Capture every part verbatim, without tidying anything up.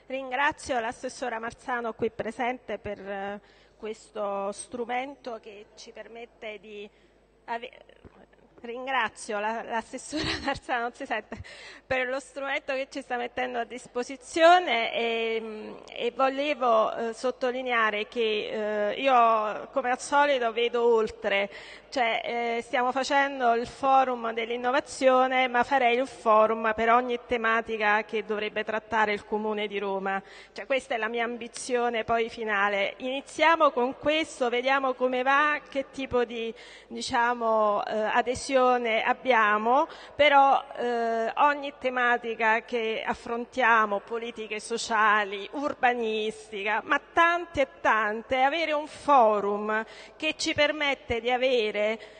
Ringrazio l'assessora Marzano qui presente per eh, questo strumento che ci permette di avere. Ringrazio la, l'assessora Marzano, non si sente, per lo strumento che ci sta mettendo a disposizione e, e volevo eh, sottolineare che eh, io come al solito vedo oltre, cioè eh, stiamo facendo il forum dell'innovazione, ma farei il forum per ogni tematica che dovrebbe trattare il Comune di Roma. Cioè, questa è la mia ambizione poi finale. Iniziamo con questo, vediamo come va, che tipo di diciamo, eh, adesione abbiamo, però eh, ogni tematica che affrontiamo, politiche sociali, urbanistica, ma tante e tante, avere un forum che ci permette di avere,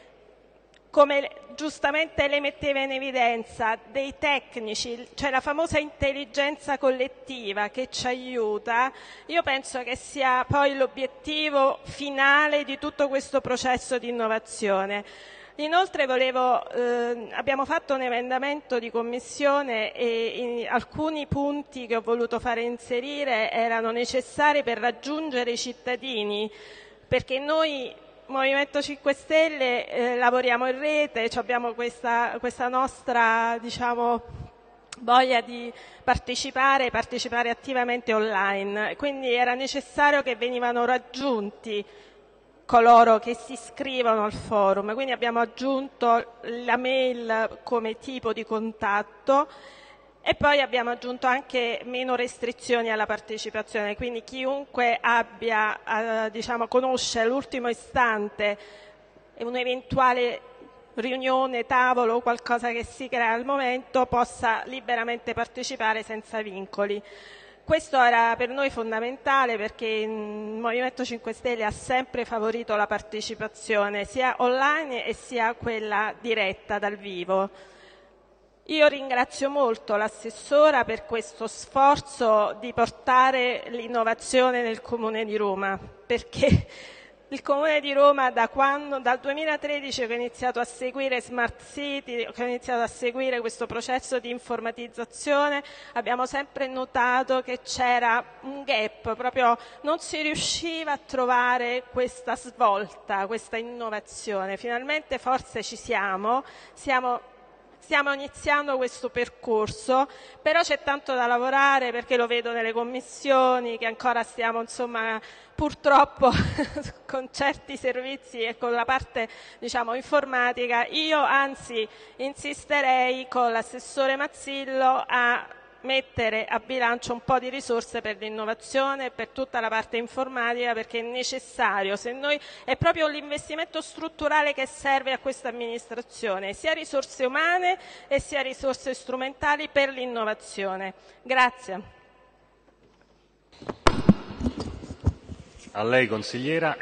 come giustamente lei metteva in evidenza, dei tecnici, cioè la famosa intelligenza collettiva che ci aiuta, io penso che sia poi l'obiettivo finale di tutto questo processo di innovazione. Inoltre volevo, eh, abbiamo fatto un emendamento di commissione e in, alcuni punti che ho voluto fare inserire erano necessari per raggiungere i cittadini, perché noi Movimento cinque Stelle eh, lavoriamo in rete, abbiamo questa, questa nostra diciamo, voglia di partecipare, partecipare attivamente online, quindi era necessario che venivano raggiunti coloro che si iscrivono al forum, quindi abbiamo aggiunto la mail come tipo di contatto e poi abbiamo aggiunto anche meno restrizioni alla partecipazione, quindi chiunque abbia, eh, diciamo, conosce all'ultimo istante un'eventuale riunione, tavolo o qualcosa che si crea al momento possa liberamente partecipare senza vincoli. Questo era per noi fondamentale perché il Movimento cinque Stelle ha sempre favorito la partecipazione sia online e sia quella diretta dal vivo. Io ringrazio molto l'assessora per questo sforzo di portare l'innovazione nel Comune di Roma, perché il Comune di Roma da quando, dal duemilatredici che ho iniziato a seguire Smart City, che ho iniziato a seguire questo processo di informatizzazione, abbiamo sempre notato che c'era un gap, proprio non si riusciva a trovare questa svolta, questa innovazione. Finalmente forse ci siamo, siamo Stiamo iniziando questo percorso, però c'è tanto da lavorare perché lo vedo nelle commissioni che ancora stiamo insomma purtroppo con certi servizi e con la parte diciamo informatica. Io anzi insisterei con l'assessore Mazzillo a mettere a bilancio un po' di risorse per l'innovazione e per tutta la parte informatica perché è necessario, se noi, è proprio l'investimento strutturale che serve a questa amministrazione, sia risorse umane e sia risorse strumentali per l'innovazione. Grazie. A lei consigliera.